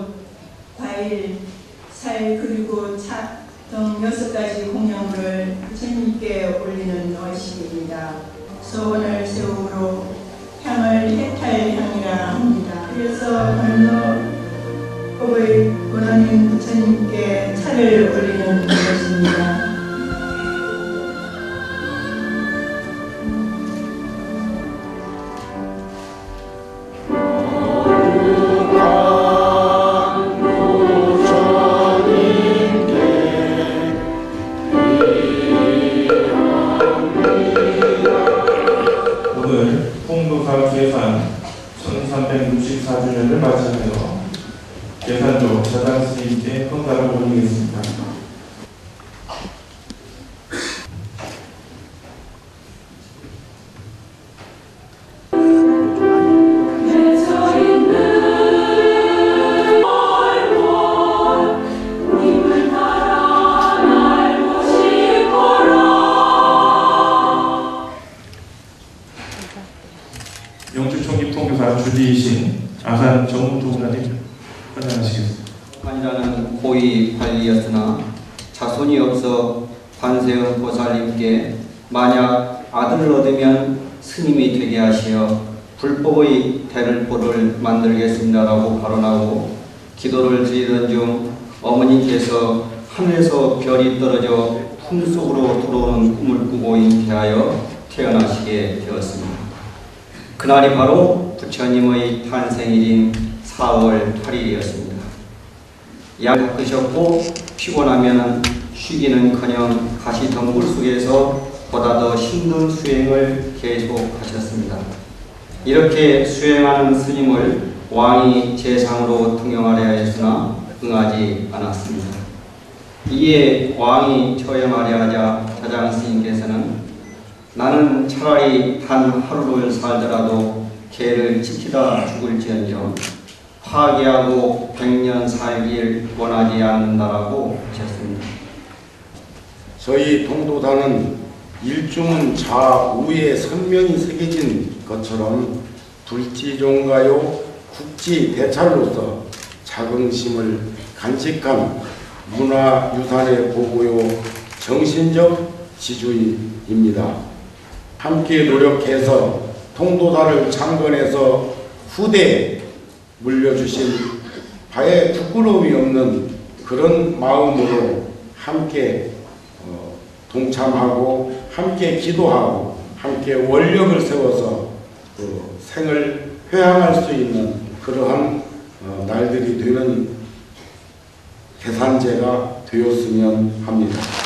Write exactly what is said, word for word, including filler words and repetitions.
떡, 과일, 살 그리고 차 등 여섯 가지 공양물을 부처님께 올리는 의식입니다. 소원을 세우므로 향을 해탈향이라 합니다. 그래서 건너법의 원하는 부처님께 차를 올리는 것입니다. 오늘 통도사 계산 천삼백육십사 주년을 맞이하여 계산조 자장 스님께 헌가를 올리겠습니다. 영주총기 통교사 주지이신 아산 정문통사님 헌장하시겠습니다. 아니라는 고위 관리였으나 자손이 없어 관세음 보살님께 만약 아들을 얻으면 스님이 되게 하시어 불법의 대를보를 만들겠습니다라고 발언하고 기도를 드리던 중 어머니께서 하늘에서 별이 떨어져 품속으로 들어오는 꿈을 꾸고 잉태하여 태어나시게 되었습니다. 그날이 바로 부처님의 탄생일인 사월 팔일이었습니다. 약을 닦으셨고 피곤하면 쉬기는커녕 다시 덤불 속에서 보다 더 힘든 수행을 계속하셨습니다. 이렇게 수행하는 스님을 왕이 제상으로 등용하려 했으나 응하지 않았습니다. 이에 왕이 처형하려 하자 자장 스님께서는 나는 차라리 단 하루를 살더라도 개를 지키다 죽을지언정 파괴하고 백년 살길 원하지 않는다라고 하셨습니다. 저희 통도사는 일중은 좌우에 선명이 새겨진 것처럼 불지종가요 국지 대찰로서 자긍심을 간직한 문화유산의 보고요 정신적 지주입니다. 함께 노력해서 통도사를 창건해서 후대에 물려주신 바에 부끄러움이 없는 그런 마음으로 함께 어, 동참하고 함께 기도하고 함께 원력을 세워서 어, 생을 회항할 수 있는 그러한 어, 날들이 되는 계산제가 되었으면 합니다.